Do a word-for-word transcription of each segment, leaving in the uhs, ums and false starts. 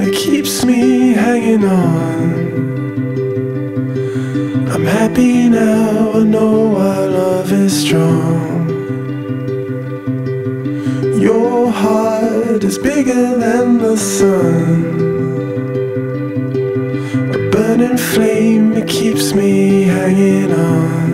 that keeps me hanging on. I'm happy now, I know our love is strong. Your heart is bigger than the sun, a burning flame that keeps me hanging on.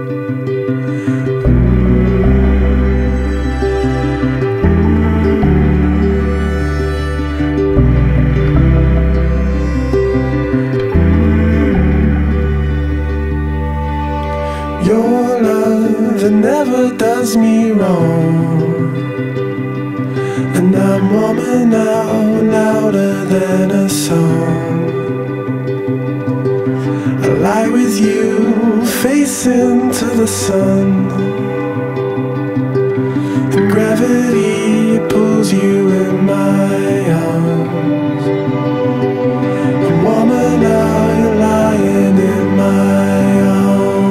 Your love, it never does me wrong, and I'm warmer now, louder than a song. I lie with you, facing to the sun, and gravity pulls you in my arms. I'm warmer now, you're lying in my arms.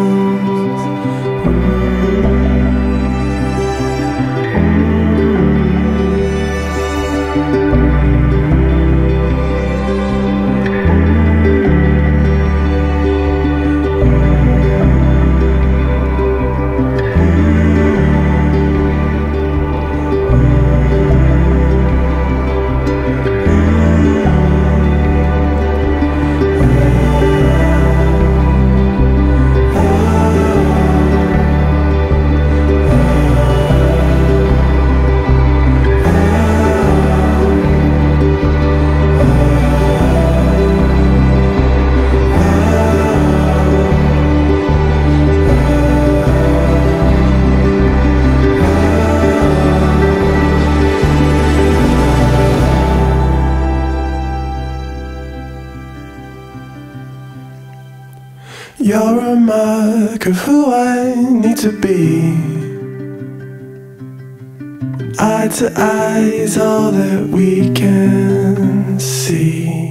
You're a mark of who I need to be. Eye to eye is all that we can see.